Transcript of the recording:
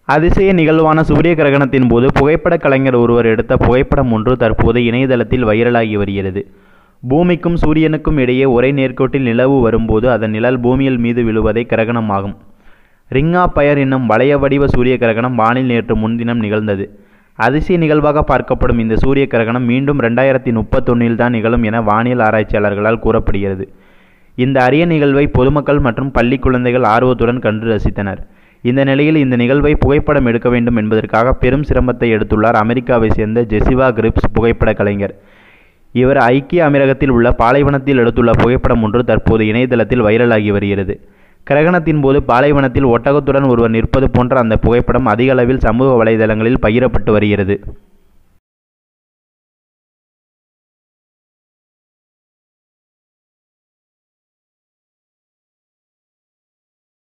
அதிசய நிகழ்வான சூரிய கிரகணத்தின் போது புகைப்பட கலைஞர் ஒருவர் எடுத்த புகைப்படம் ஒன்று தற்போது இணையதளத்தில் வைரலாகி வருகிறது. பூமிக்கும் சூரியனுக்கும் இடையே ஒரே நேர்கோட்டில் நிலவு வரும்போது அதன் நிழல் பூமியில் மீது விழுவதே கிரகணம் ஆகும். ரிங் ஆஃப் ஃபயர் என்னும் வளைய வடிவ சூரிய கிரகணம் வானில் நேற்று முன்தினம் நிகழ்ந்தது. அதிசய நிகழ்வாக பார்க்கப்படும் இந்த சூரிய கிரகணம் மீண்டும் 2031 தான் நிகழும் என வானியல் ஆராய்ச்சியாளர்களால் கூறப்படுகிறது. இந்த அரிய நிகழ்வை பொதுமக்கள் மற்றும் பள்ளி குழந்தைகள் ஆர்வத்துடன் கண்டு ரசித்தனர். இந்த நிலையில் இந்த நிகழ்வை புகைப்படம் எடுக்க வேண்டும் என்பதற்காக பெரும் சிரமத்தை எடுத்துள்ளார் அமெரிக்காவை சேர்ந்த ஜெசிவா கிரிப்ஸ் புகைப்பட கலைஞர். இவர் ஐக்கிய அமீரகத்தில் உள்ள பாலைவனத்தில் எடுத்துள்ள புகைப்படம் ஒன்று தற்போது இணையதளத்தில் வைரலாகி வருகிறது. கிரகணத்தின் போது பாலைவனத்தில் ஒட்டகத்துடன் ஒருவர் நிற்பது போன்ற அந்த புகைப்படம் அதிக அளவில் சமூக வலைதளங்களில் பகிரப்பட்டு வருகிறது.